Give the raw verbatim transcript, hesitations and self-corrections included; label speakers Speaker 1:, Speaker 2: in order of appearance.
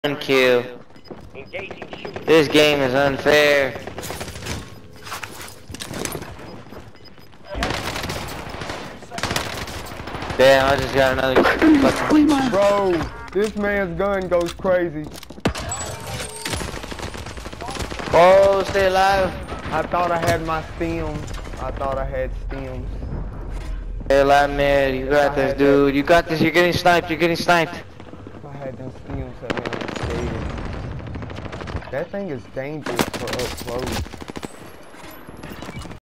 Speaker 1: One kill. This game is unfair. Damn, I just got another fucking...
Speaker 2: Bro, this man's gun goes crazy.
Speaker 1: Oh, stay alive.
Speaker 2: I thought I had my stems. I thought I had stems.
Speaker 1: Stay alive, man. You got this, dude. You got this. You're getting sniped. You're getting sniped.
Speaker 2: If I had them stems, that man was scared. That thing is dangerous for up close.